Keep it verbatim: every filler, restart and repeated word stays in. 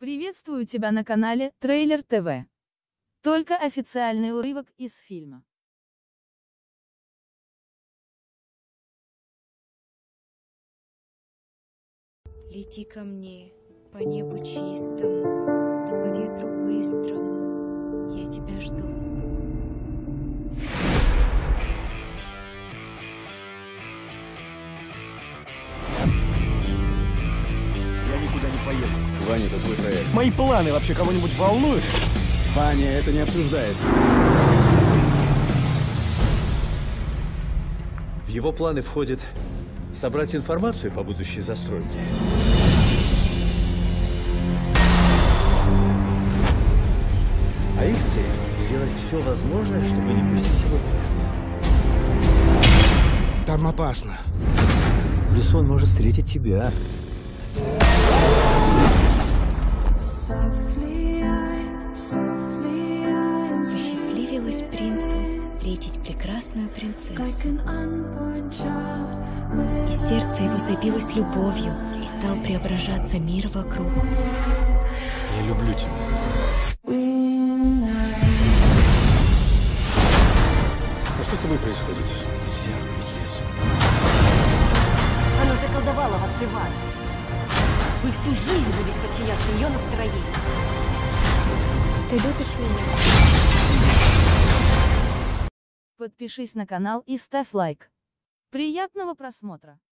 Приветствую тебя на канале Трейлер ТВ. Только официальный урывок из фильма. Лети ко мне по небу чистому, да по ветру быстрому. Я тебя жду. Я никуда не поеду. Ваня, это твой проект. Мои планы вообще кого-нибудь волнуют? Ваня, это не обсуждается. В его планы входит собрать информацию по будущей застройке. А их цель — сделать все возможное, чтобы не пустить его в лес. Там опасно. В лесу он может встретить тебя. Посчастливилась принцу встретить прекрасную принцессу. И сердце его забилось любовью, и стал преображаться мир вокруг. Я люблю тебя. А что с тобой происходит? Нельзя рубить лес. Она заколдовала вас, Иван. Вы всю жизнь будете подчиняться ее настроению. Ты любишь меня? Подпишись на канал и ставь лайк. Приятного просмотра!